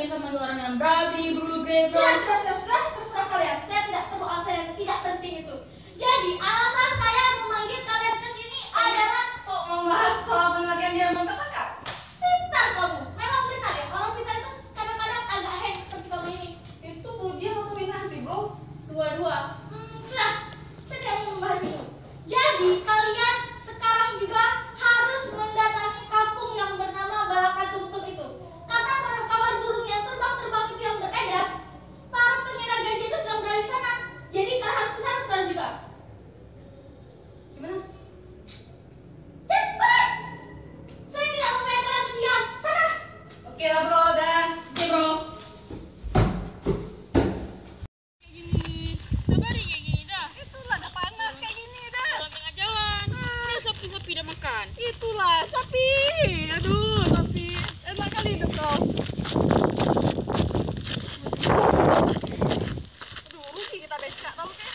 sama dua orang yang berani, bro. Terserah kalian. Saya tidak perlu alasan yang tidak penting itu. Jadi alasan saya memanggil kalian ke sini adalah Kok membahas soal pengertian dia mengkata-kata? pintar kamu. Memang benar ya, orang pintar itu kadang-kadang agak hang seperti kamu ini. Itu pujian atau hinaan sih, bro? Dua-dua. Sudah, saya tidak mau membahas itu. Jadi kalian sekarang juga harus mendatangi kampung yang bernama Balakatungtung itu. Karena menurut kawan burung yang terbang-terbang itu yang beredar, para pengedar ganja itu sedang berada di sana. Jadi kalian harus ke sana sekarang juga. Gimana? Cepat! Saya tidak mau biarkan kalian diam. Sana! Oke lah, bro. Dan oke, bro. Itulah sapi. Aduh, sapi. Enak kali hidup kau. Aduh, rugi kita becak tahu kan?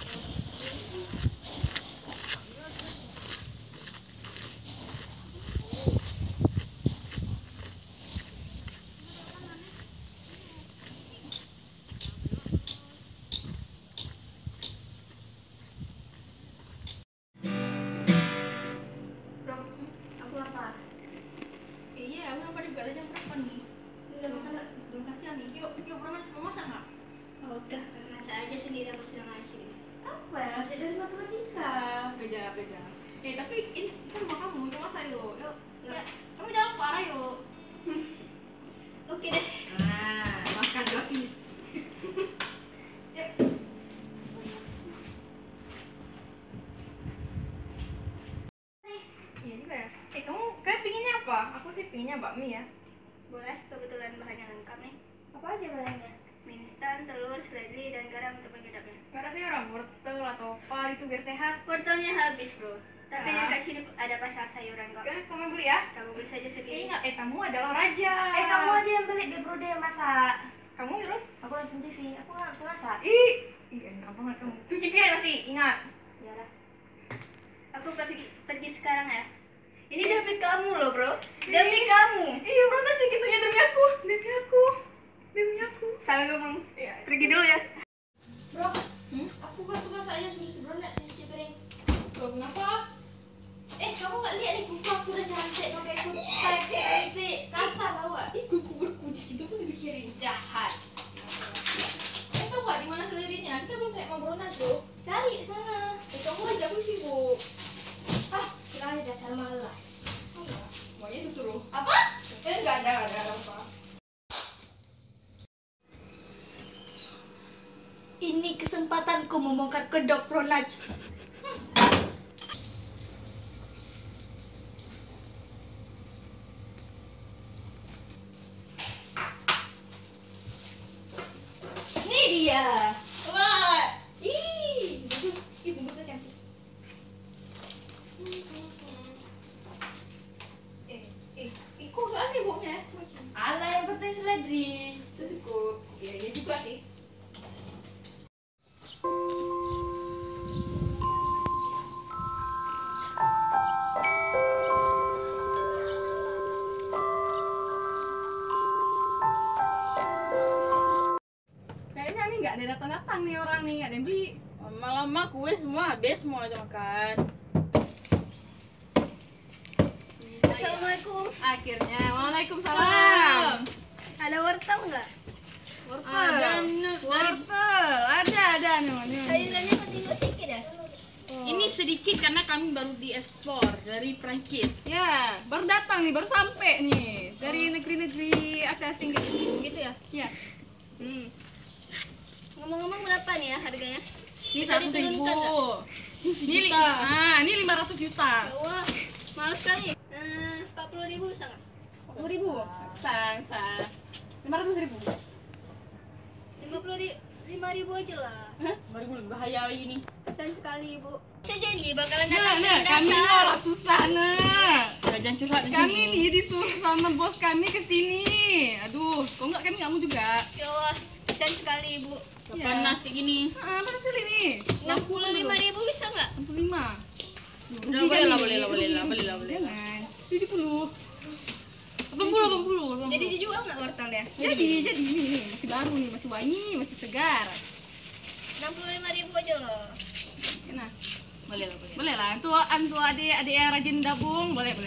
Aku lapar. Iya, aku lapar juga. Tadi jam berapa nih? Udah makan nggak? Belum kasihan nih. Yuk, bro, mau masak nggak? Oh, udah, masak aja sendiri aku sudah ngasih. Apa ya? Masih dari matematika. Beda. Oke, tapi ini kan rumah kamu, mau masak yuk. Yuk, Ya. kamu jangan parah yuk. Oke deh. Nah, makan gratis. Yuk. Iya juga ya. Kamu pinginnya apa? Aku sih pinginnya bakmi ya. Boleh, kebetulan bahannya lengkap nih. Apa aja bahannya? Mie instan, telur, seledri, dan garam untuk penyedapnya. Nggak ada sih orang wortel atau apa itu biar sehat. Wortelnya habis, bro. Tapi Ya. dekat sini ada pasar sayuran kok. Oke, kamu beli ya. Kamu beli saja sendiri. Ingat, kamu adalah raja. Kamu aja yang beli deh, bro, deh yang masak. Kamu terus? Aku nonton TV, aku nggak bisa masak. Ih, enak banget kamu. Cuci piring nanti, ingat. Yalah. Aku pergi sekarang ya. Ini demi kamu loh, bro. Demi kamu. Iya, bro, tak segitunya demi aku. Salah ngomong. Iya. Pergi dulu ya. Bro, aku bantu masaknya sebelum nak cuci piring. Kau kenapa? Kamu nggak lihat nih kuku aku udah cantik pakai kuku cantik kasar tau gak? Kuku berkucis gitu pun dipikirin. Jahat. Tahu nggak di mana seledrinya? Kita belum kayak ngobrol tuh. Cari sana. Kamu aja aku sibuk. Kita ada dasar malas. Maunya disuruh. Apa? Nggak ada apa. Ini kesempatanku membongkar kedok Pronaj. Ini dia. Wah, Bagus. Ih, bungkusnya cantik. Kok nggak aneh baunya? Ala yang penting seledri. Itu cukup. Iya juga sih. Kayaknya nih nggak ada datang-datang nih orang nih, nggak ada yang beli. Lama-lama kue semua habis, semua aja makan. Assalamualaikum. Akhirnya, waalaikumsalam. Ada wortel nggak? Wortel, ada nih. Sayurannya penting sedikit ya. Ini sedikit karena kami baru diekspor dari Prancis. Ya, baru datang nih, baru sampai nih dari negeri-negeri asing gitu. Gitu ya? Ya. Ngomong-ngomong berapa nih ya harganya? Ini Bisa 100.000. diturunkan nggak? Ini 500 juta. Wah, mahal sekali. 40.000 bisa nggak? 40.000. Sang. 500.000. 5.000 aja lah. 5.000 lebih bahaya lagi nih. Sayang sekali, Bu. Saya janji bakalan Nah, datang kami ini orang susah, Jangan curhat di Kami sini. nih disuruh sama bos kami ke sini. Aduh, kok enggak kami nggak mau juga. Ya Allah, sayang sekali, Bu. Ya. Panas kayak gini. Panas sekali nih. 65.000 bisa nggak? 65. Udah, boleh lah. Jangan. 70. 80. Jadi dijual nggak wortelnya? Jadi ini masih baru nih, masih wangi, masih segar. 65.000 aja loh. Enak. Boleh lah, boleh. Boleh lah, antu adik yang rajin dabung, boleh.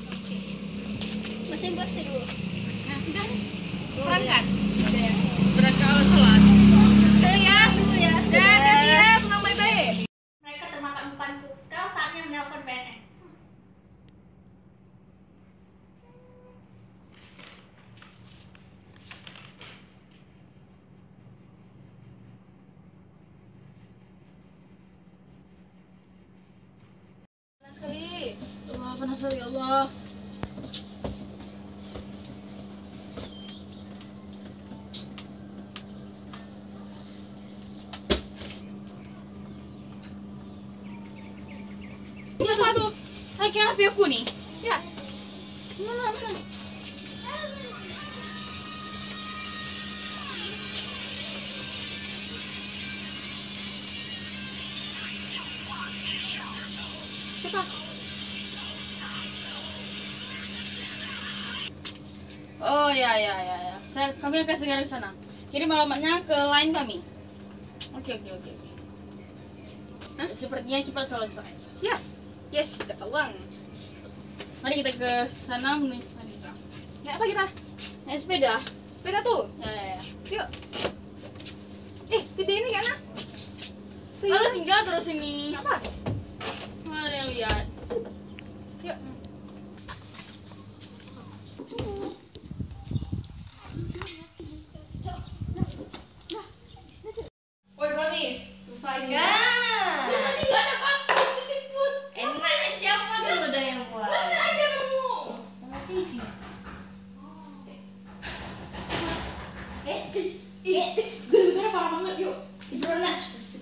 Mesin plastik dulu. Nah, sudah nih. Berangkat. Udah ya. Berangkat ala sholat. Saya dulu ya. Dan ya, senang baik-baik. Mereka termakan umpanku. Sekarang saatnya menelpon PNN. Panas sekali. Allah, panas sekali Allah. Ini apa tuh? Kayak HP aku nih. Ya. Mana? Siapa? Oh ya. Kami akan segera ke sana. Kirim alamatnya ke line kami. Oke. Hah? Sepertinya cepat selesai. Ya. Yes, dapat uang. Mari kita ke sana menuju. Naik apa kita? Naik sepeda. Sepeda tuh. Ya. Yuk. Titik ini kan? Kalau tinggal terus ini. Apa? Mari lihat. Yuk. Woi, Bronis. Susah ini. Enaknya siapa dulu dah yang buat? Aja kamu. Sama TV. Gue parah banget, yuk. Si Bronas.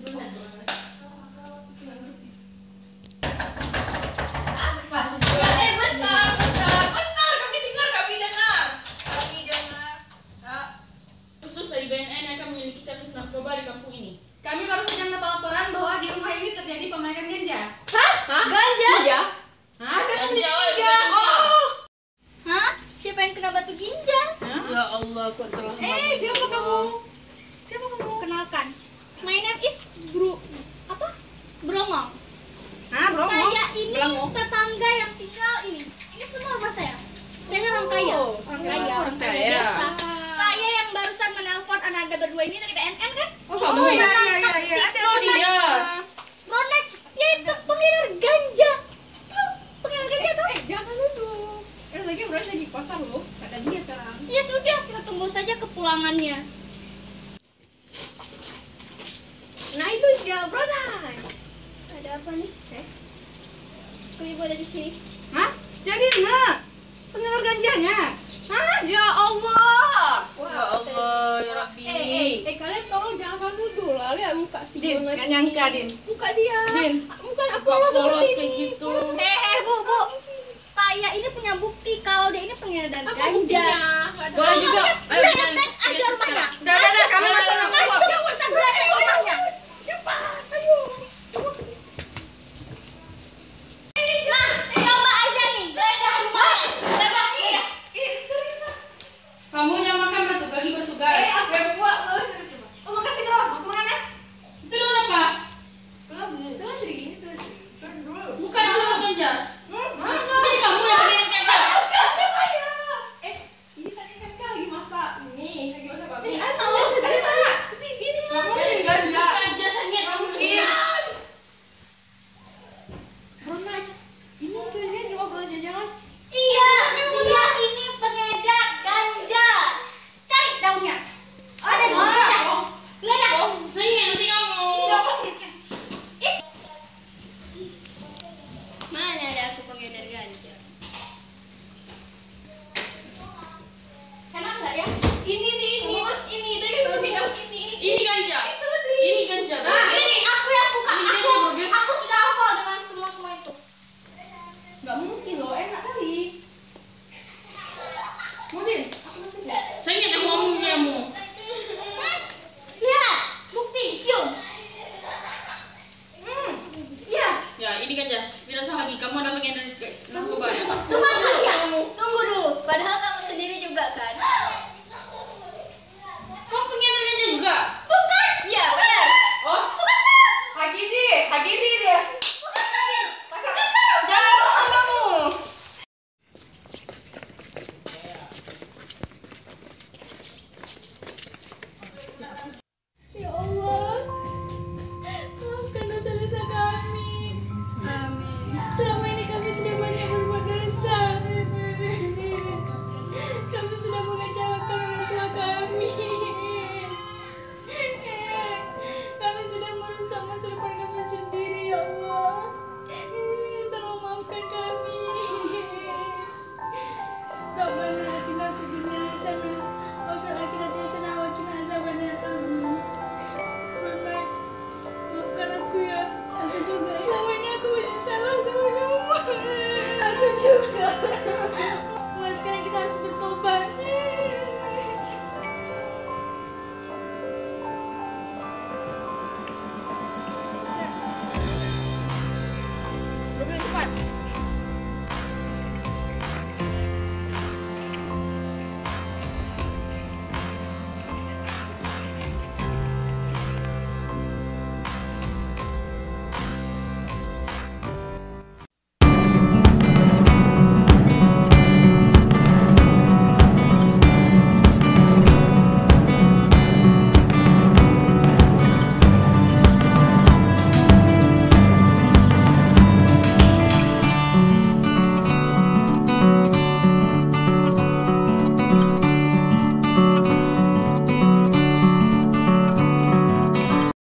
Khusus dari BNN yang akan memiliki kasus narkoba di kampung ini. Kami baru saja mendapat laporan bahwa di rumah ini terjadi pemakaian ganja. Hah? Ganja? Ganja? Hah? Siapa yang Ganja, bikin ganja. ganja? Hah? Siapa yang kena batu ginjal? Ya Allah, kuat telah. Siapa kamu? Kenalkan. My name is Bromong. Hah, bro? Saya ini Belangong? tetangga yang tinggal ini. Ini semua rumah saya. Saya ini orang kaya. Orang kaya. Orang kaya. biasa. Saya yang barusan menelpon Anda berdua ini dari BNN kan? Oh, kamu ya? menangkap si Ada Ronex. Iya. Ronex, yaitu pengedar ganja. Pengedar ganja tuh? Jangan dulu. Lagi berarti lagi pasar loh. Kata dia sekarang. Ya sudah, kita tunggu saja kepulangannya. Nah itu dia, Bronas. Ada apa nih? Kok ibu ada di sini? Hah? Jadi nak pengeluar ganjanya? Hah? Ya Allah. Ya Allah, ya Rabbi. Kalian tolong jangan salah nuduh lah. Lihat muka si Din, Bronas. Gak nyangka, Din. Muka dia. Din. Muka aku Kok lo polos seperti kayak ini. gitu? Bu. Saya ini punya bukti kalau dia ini pengedar Apa ganja. buktinya? Boleh juga. Ayo, Lihat,